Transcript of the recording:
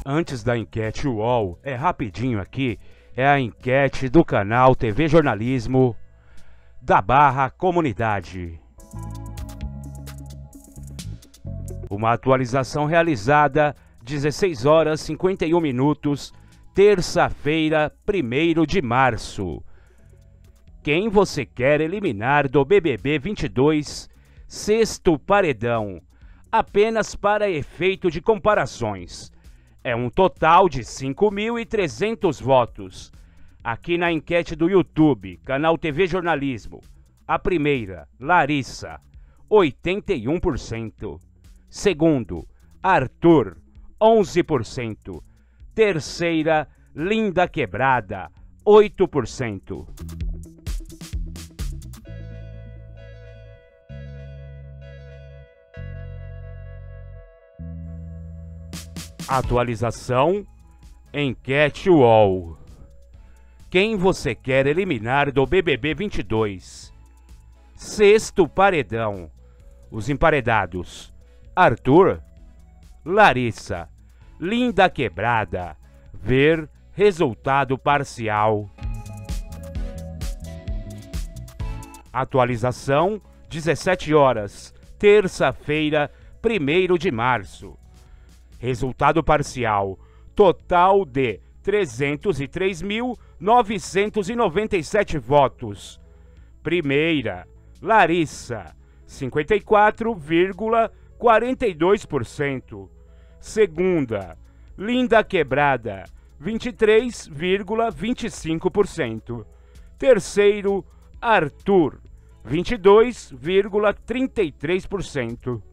Antes da enquete UOL, é rapidinho aqui, é a enquete do canal TV Jornalismo da Barra Comunidade. Uma atualização realizada 16 horas 51 minutos, terça-feira, 1º de março. Quem você quer eliminar do BBB 22, sexto paredão? Apenas para efeito de comparações. É um total de 5.300 votos. Aqui na enquete do YouTube, canal TV Jornalismo, a primeira, Larissa, 81%. Segundo, Arthur, 11%. Terceira, Linda Quebrada, 8%. Atualização, enquete UOL. Quem você quer eliminar do BBB 22? Sexto paredão. Os emparedados: Arthur, Larissa, Linda Quebrada. Ver resultado parcial. Atualização, 17 horas, terça-feira, 1º de março. Resultado parcial, total de 303.997 votos. Primeira, Larissa, 54,42%. Segunda, Linda Quebrada, 23,25%. Terceiro, Arthur, 22,33%.